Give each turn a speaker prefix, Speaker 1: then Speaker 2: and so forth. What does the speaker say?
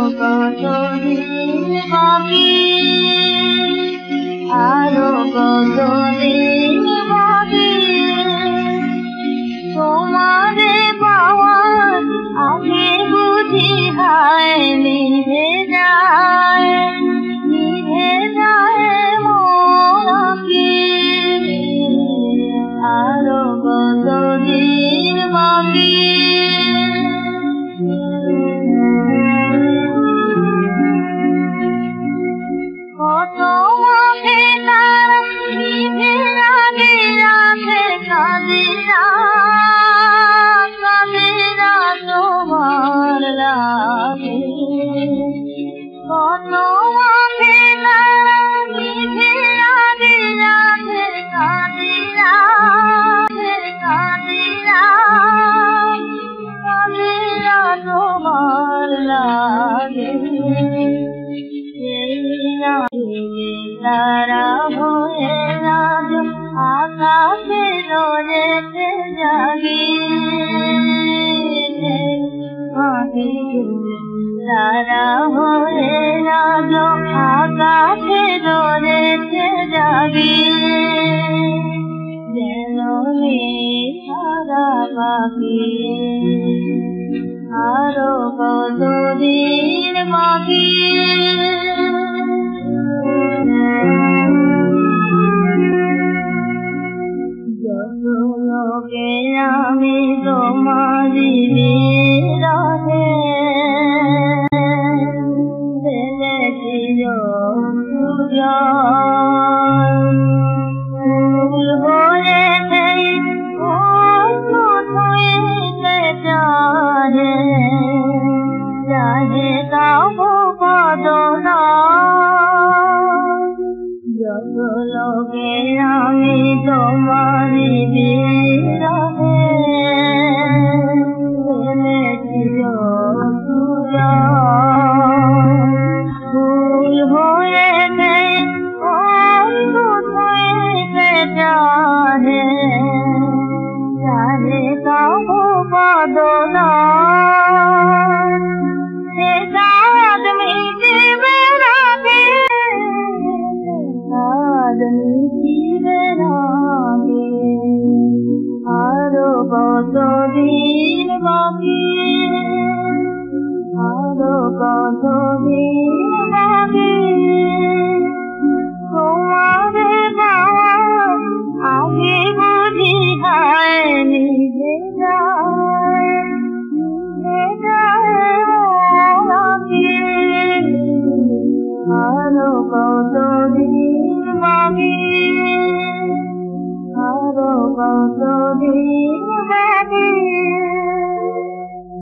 Speaker 1: কতদিন বাকি, আরো কতদিন বাকি, তোমারে পাওয়ার আগে বুঝি হায় নিভে যায়, নিভে যায় মন কি, আরো কতদিন বাকি। কত মাঠে তারা নিভে লাগে রাখে কাঁদিরা, কাঁদিরা তোমার লাগে, কত মাঠে তারা নিভে লাগে রাখে কাঁদিরা, কাঁদিরা, কাঁদিরা তোমার লাগে। তারা হয়ে রাজ আকাশে রয়েছে জাগি, তারা হয়ে রাজ আকাশে রয়েছে জাগি, যেন সারা পাখি, আরো কতদিন বাকি। যত লোকে আমি তোমারি বিরহে ফেলেছিল ফুল হয়েছে ছুঁয়েছে চাহে, চাহে তাও কদনা, যত লোকে আমি তোমারি বিরহে ফেলেছিল ফুল হয়েছে ছুঁয়েছে চাহে, চাহে তাও কদনা, সে চাঁদ মিটিবে রাগে, চাঁদ মিটিবে রাগে, আরো কতদিন বাকি, আরো কতদিন বাকি, তোমারে পাওয়ার আগে বুঝি হায় নিভে যায়, নিভে যায় বাকি, আরো কতদিন বাকি, আরো কতদিন বাকি।